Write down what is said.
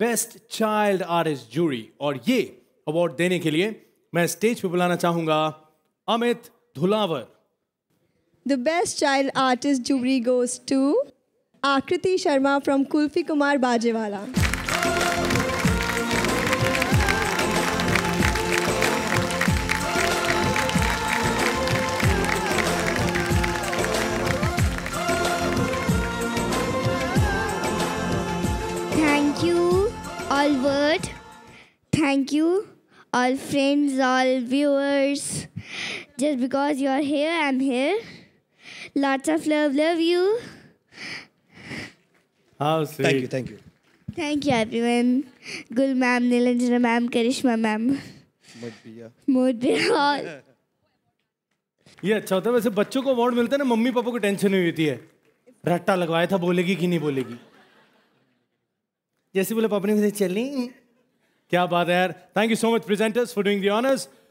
Best child artist jury. और ये award देने के लिए मैं स्टेज पे बुलाना चाहूंगा Amit धुलावर। The best child artist jury goes to Akriti Sharma from Kulfi Kumar Bajewala. Thank you, all world. Thank you, all friends, all viewers. Just because you're here, I'm here. Lots of love, love you. How sweet. Thank you, thank you. Thank you, everyone. Gul ma'am, Nilanjana ma'am, Karishma ma'am. Mood all. ये अच्छा होता है। वैसे बच्चों को award मिलता है ना, मम्मी पापा को टेंशन नहीं होती है, रट्टा लगवाया था बोलेगी कि नहीं बोलेगी। जैसे बोले पापा ने मुझे चलनी। क्या बात है यार। Thank you so much presenters for doing the honours.